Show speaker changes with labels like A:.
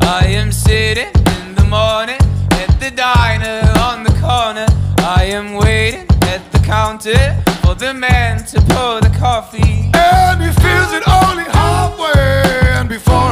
A: I am sitting in the morning at the diner on the corner. I am waiting at the counter for the man to pour the coffee.